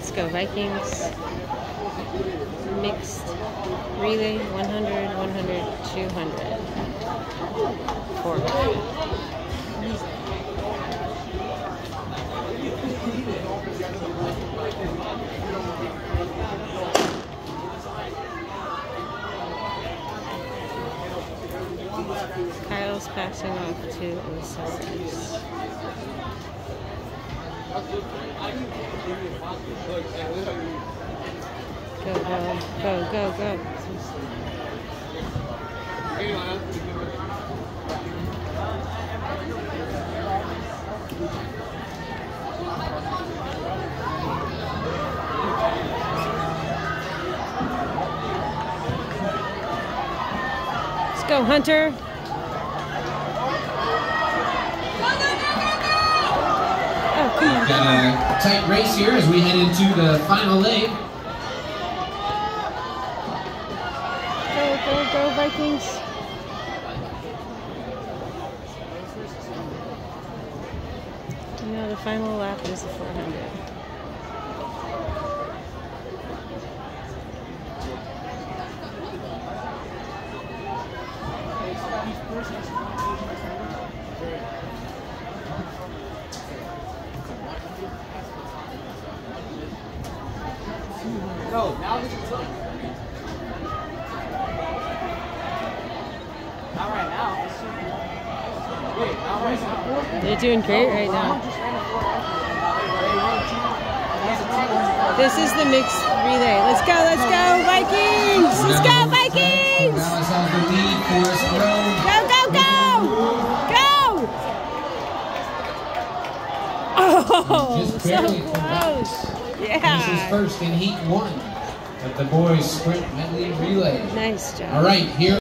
Let's go Vikings. Mixed relay, 100, 100, 200. 400. Kyle's passing off to Osiris. Go, go, go, go, go. Let's go, Hunter. Oh, come on. We've got a tight race here as we head into the final leg. Go, go, Vikings. You know, the final lap is the 400. Go, now this is not right now. Wait, not right now. They're doing great right now. This is the mixed relay. Let's go, Vikings! Let's go, Vikings! Dallas has the lead for us. Go, go, go! Go! Oh, Just so barely close. This is Yeah. first in Heat 1 of the boys sprint medley relay. Nice job. All right, here.